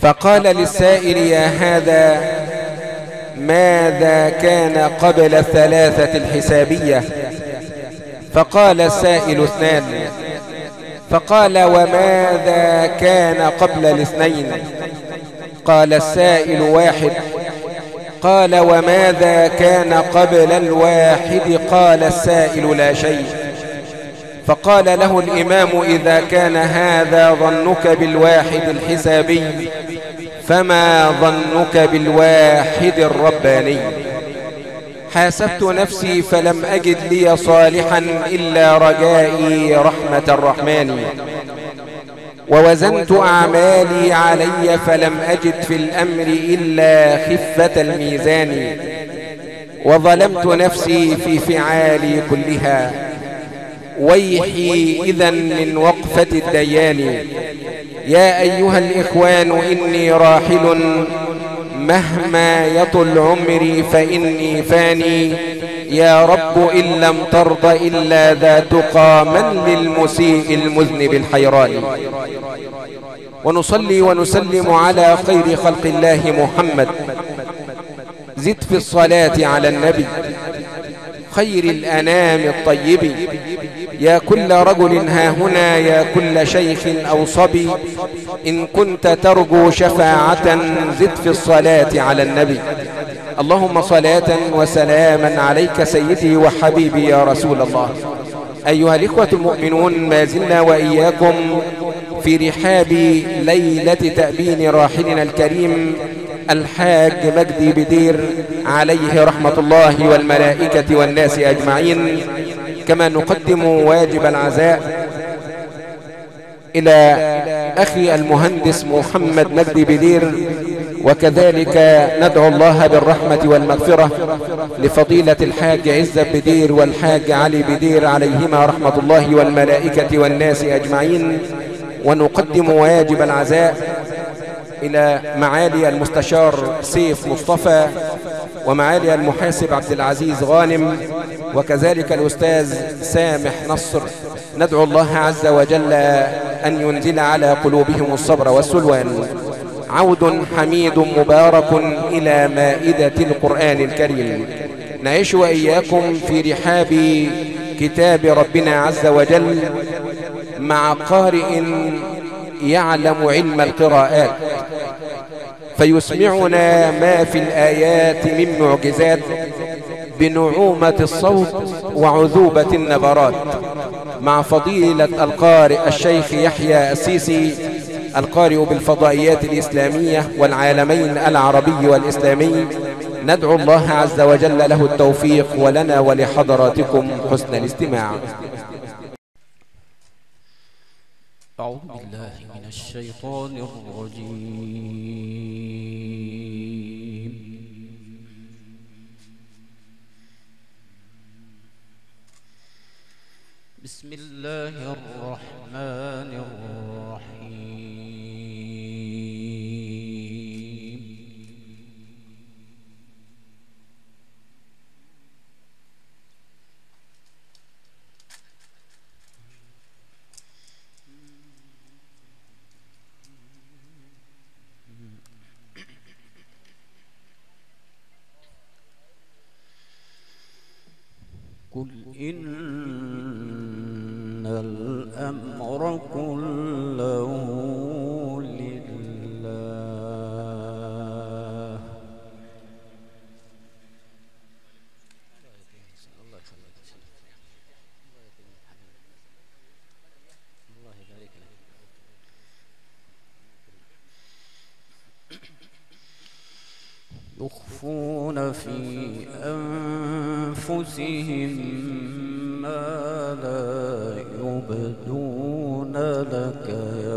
فقال للسائل: يا هذا، ماذا كان قبل الثلاثة الحسابية؟ فقال السائل: 2. فقال: وماذا كان قبل الاثنين؟ قال السائل: 1. قال: وماذا كان قبل 1؟ قال السائل: لا شيء. فقال له الإمام: إذا كان هذا ظنك بالواحد الحسابي، فما ظنك بالواحد الرباني؟ حاسبت نفسي فلم أجد لي صالحا إلا رجائي رحمة الرحمن، ووزنت أعمالي علي فلم أجد في الأمر إلا خفة الميزان، وظلمت نفسي في فعالي كلها، ويحي إذن من وقفة الديان. يا أيها الإخوان إني راحل، مهما يطل عمري فإني فاني، يا رب إن لم ترض إلا ذا تقى، من للمسيء المذنب الحيران. ونصلي ونسلم على خير خلق الله محمد. زد في الصلاة على النبي خير الأنام الطيب. يا كل رجل هاهنا، يا كل شيخ أو صبي، إن كنت ترجو شفاعة زد في الصلاة على النبي. اللهم صلاة وسلاما عليك سيدي وحبيبي يا رسول الله. أيها الإخوة المؤمنون، ما زلنا وإياكم في رحاب ليلة تأبين راحلنا الكريم الحاج مجدي بدير عليه رحمة الله والملائكة والناس أجمعين. كما نقدم واجب العزاء إلى أخي المهندس محمد مجدي بدير، وكذلك ندعو الله بالرحمة والمغفرة لفضيلة الحاج عزة بدير والحاج علي بدير عليهما رحمة الله والملائكة والناس أجمعين. ونقدم واجب العزاء إلى معالي المستشار سيف مصطفى، ومعالي المحاسب عبد العزيز غانم، وكذلك الأستاذ سامح نصر. ندعو الله عز وجل أن ينزل على قلوبهم الصبر والسلوان. عود حميد مبارك إلى مائدة القرآن الكريم. نعيش وإياكم في رحاب كتاب ربنا عز وجل مع قارئ يعلم علم القراءات، فيسمعنا ما في الآيات من معجزات بنعومة الصوت وعذوبة النبرات، مع فضيلة القارئ الشيخ يحيى السيسي، القارئ بالفضائيات الإسلامية والعالمين العربي والإسلامي. ندعو الله عز وجل له التوفيق، ولنا ولحضراتكم حسن الاستماع. أعوذ بالله من الشيطان الرجيم. بسم الله الرحمن الرحيم. قل إن الأمر كله لله. يخفون في أنفسهم ما لا يبدون لك،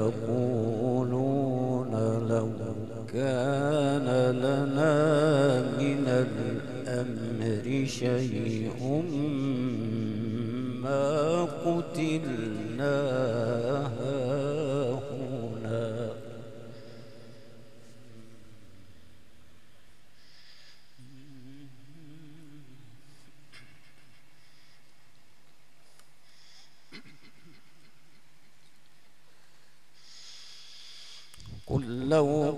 يقولون لو كان لنا من الأمر شيء ما قتلنا هاهنا. قل لو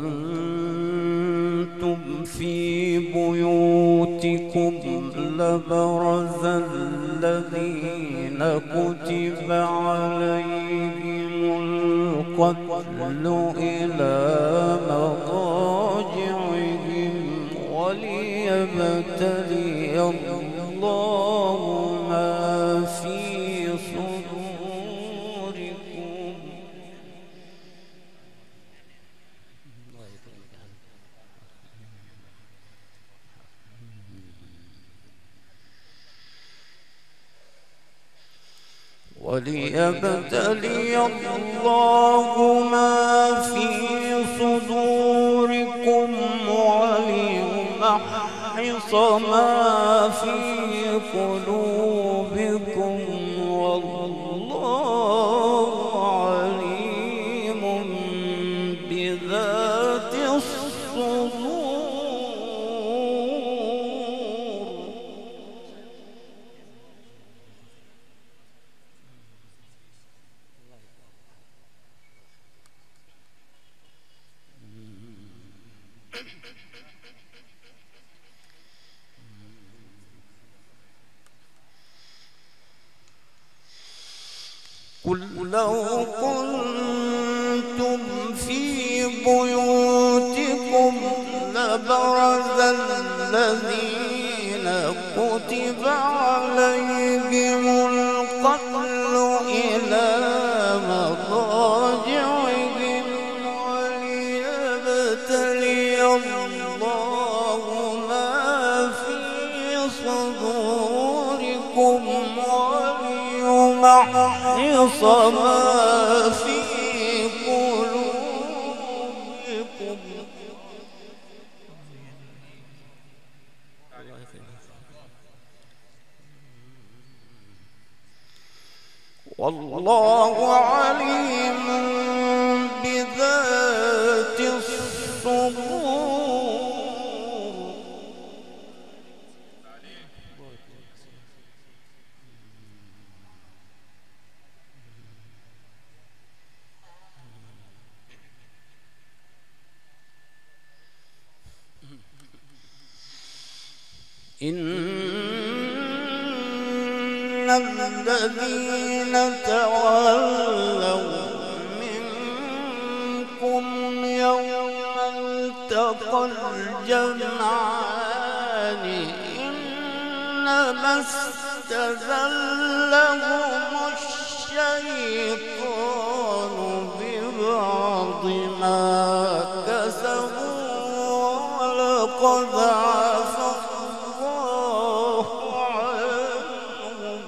كنتم في بيوتكم لبرز الذين كتب عليهم القتل إلى مضاجعهم وليبتلي الله ما في صدوركم وليبتلي الله ما في صدوركم وليمحص ما في قلوبكم والله عليم بذات الصدور قل لو كنتم في بيوتكم لبرز الذين كتب عليهم القتل إلى مضاجعهم وليبتلي الله ما في صدوركم وليمحص ما في قلوبكم والله عليم بذات الصدور إن الذين تولوا منكم يوم التقى الجمعان إنما استزلهم الشيطان ببعض ما كسبوا ولقد عفا الله عنهم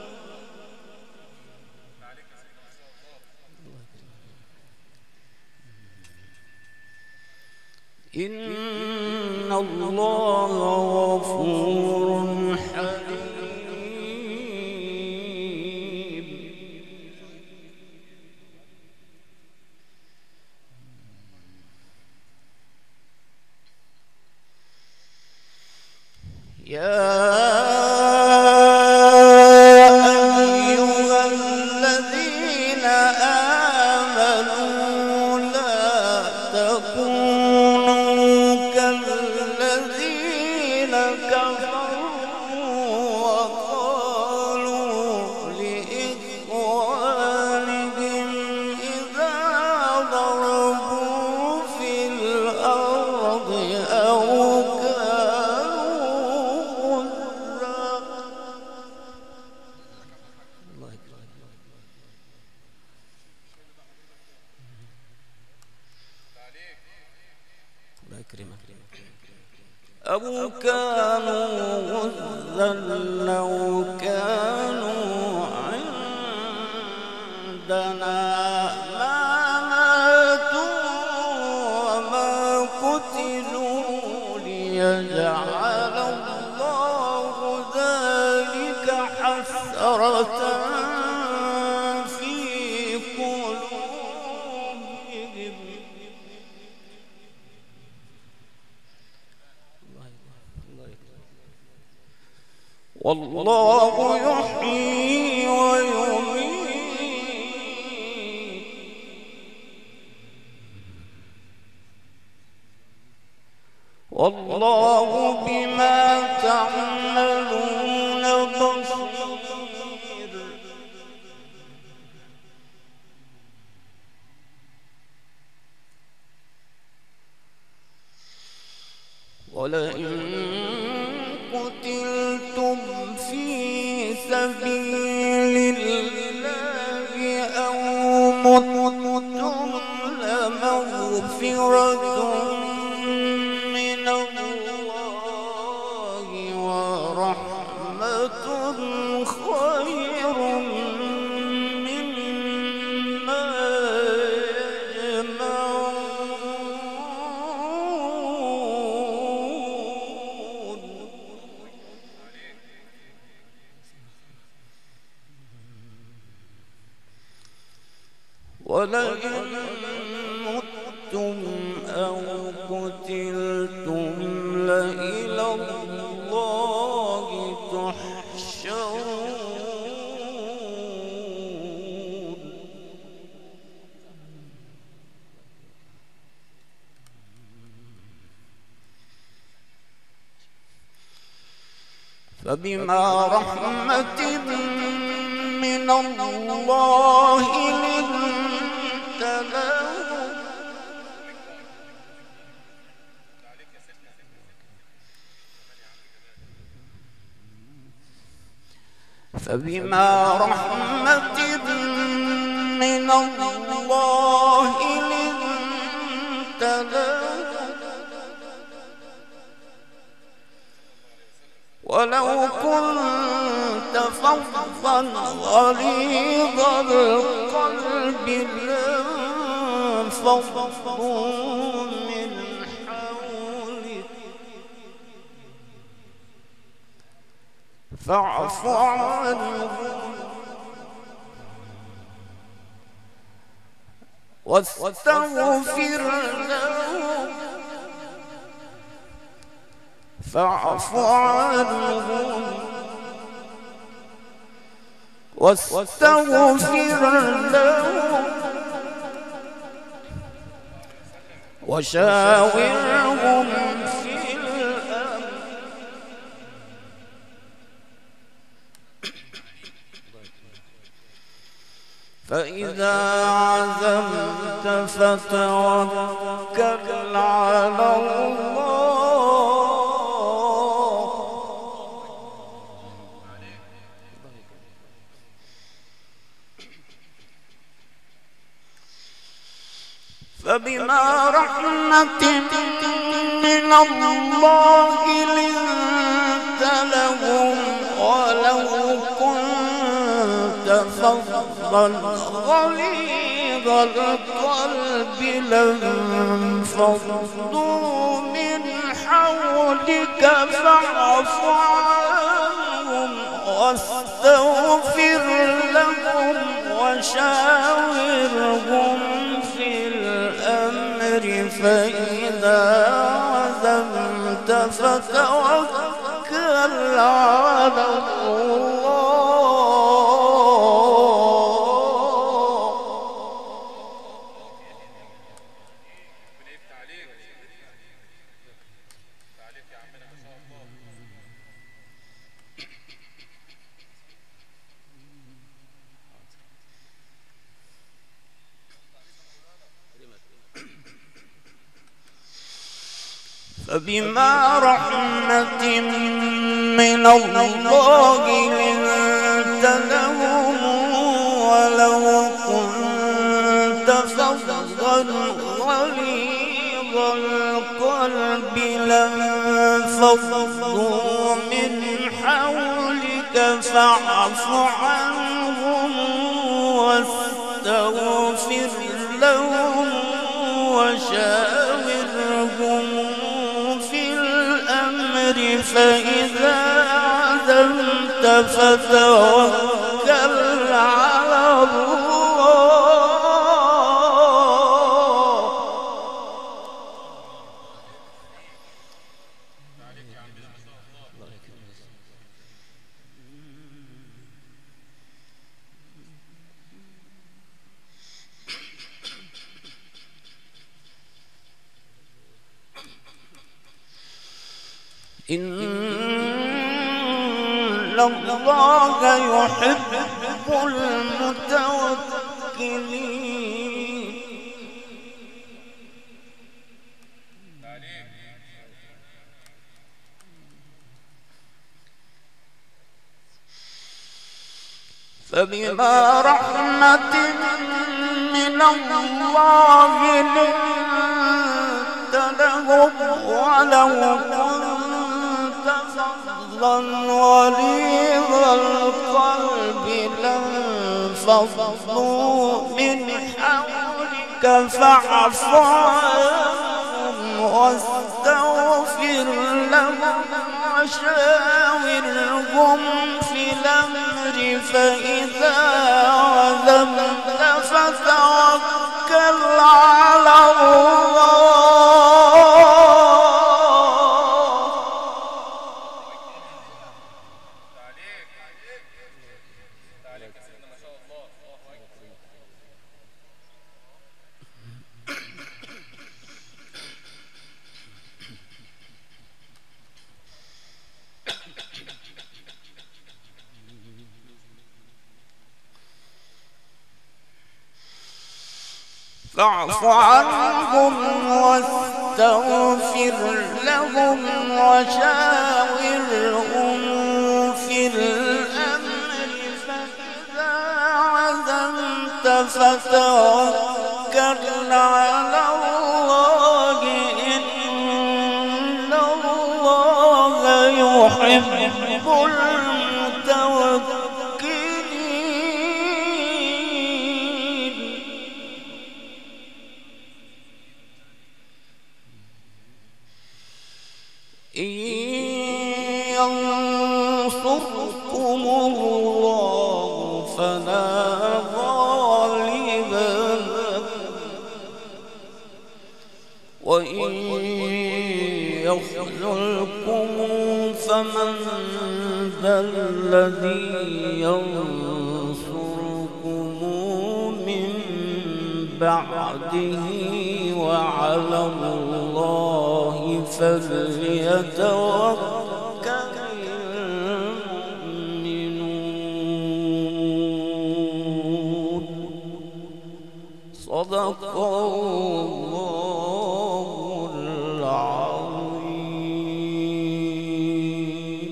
إن الله غفور حليم يا أيها الذين آمنوا لا تكونوا كالذين كفروا وقالوا لإخوانهم إذا ضربوا في الأرض أو أو كانوا غزا لو كانوا عندنا ما ماتوا وما قتلوا ليجعل الله ذلك حسرة في قلوبهم والله يحيي ويميت والله بما تعملون بصير. ولئن قتلتم في سبيل الله أو متم لمغفرة من الله ورحمة خير مما يجمعون. ولئن متم أو قتلتم لإلى الله تحشرون. فبما رحمة من الله لنت لهم فبما رحمة من الله لنت لهم ولو كنت فظا غليظ القلب لانفضوا من حولك فاعف عنهم واستغفر لهم فاعف عنهم واستغفر لهم وشاورهم في الأمر فإذا عزمت فتوكل على الله فبما رحمة من الله لنت لهم ولو كنت فظا غليظ القلب لانفضوا من حولك فاعف عنهم واستغفر لهم وشاورهم في الأمر فإذا عزمت فتوكل على الله فبما رحمة من الله لنت لهم ولو كنت فظا غليظ القلب لانفضوا من حولك فاعف عنهم واستغفر لهم وشاورهم فإذا عزمت فتوكل على الله إن الله يحب المتوكلين. فبما رحمة من الله لنت لهم ولو كنت فظا غليظ القلب لانفضوا من حولك فاعف عنهم واستغفر لهم وشاورهم في الأمر فإذا عزمت فتوكل على الله. فاعف عنهم واستغفر لهم وشاورهم في الأمر فإذا عزمت فتوكل على الله إن الله يحب المتوكلين. إن ينصركم الله فلا غالب لكم وإن يخذلكم فمن ذا الذي ينصركم من بعده وعلى الله فليتوكل المؤمنون. صدق الله العظيم.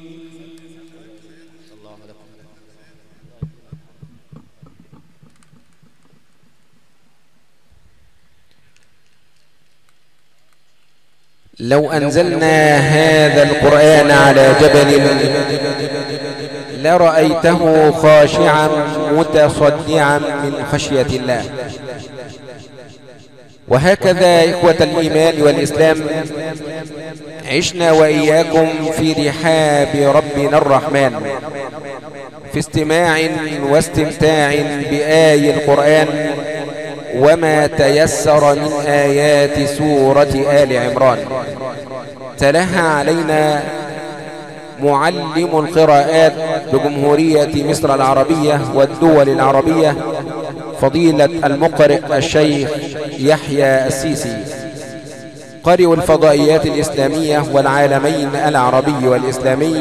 لو أنزلنا هذا القرآن على جبل لرأيته خاشعا متصدعا من خشية الله. وهكذا إخوة الإيمان والإسلام عشنا وإياكم في رحاب ربنا الرحمن في استماع واستمتاع بآي القرآن وما تيسر من آيات سورة آل عمران. تلاها علينا معلم القراءات بجمهورية مصر العربية والدول العربية فضيلة المقرئ الشيخ يحيى السيسي قارئ الفضائيات الإسلامية والعالمين العربي والإسلامي،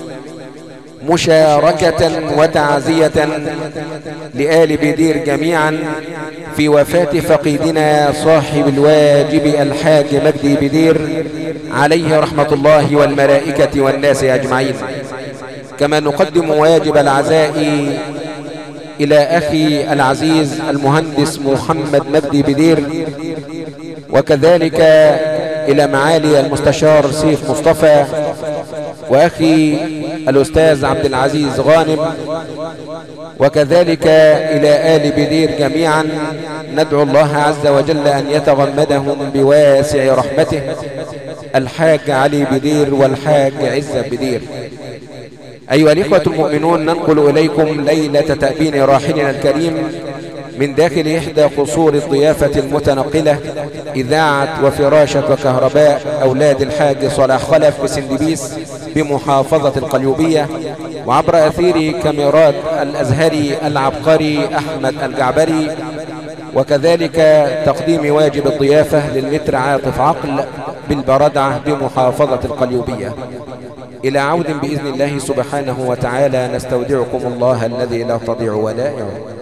مشاركة وتعزية لآل بدير جميعا في وفاة فقيدنا صاحب الواجب الحاج مجدي بدير عليه رحمة الله والملائكة والناس أجمعين. كما نقدم واجب العزاء إلى أخي العزيز المهندس محمد مجدي بدير، وكذلك إلى معالي المستشار سيف مصطفى، وأخي الأستاذ عبد العزيز غانم، وكذلك إلى آل بدير جميعا. ندعو الله عز وجل أن يتغمدهم بواسع رحمته، الحاج علي بدير والحاج عزة بدير. أيها الإخوة المؤمنون، ننقل إليكم ليلة تأبين راحلنا الكريم من داخل إحدى قصور الضيافة المتنقلة، إذاعة وفراشة وكهرباء أولاد الحاج صلاح خلف بسندبيس بمحافظة القليوبية، وعبر أثير كاميرات الأزهري العبقري أحمد الجعبري، وكذلك تقديم واجب الضيافة للمتر عاطف عقل بالبردعة بمحافظة القليوبية. إلى عود بإذن الله سبحانه وتعالى، نستودعكم الله الذي لا تضيع ودائعه.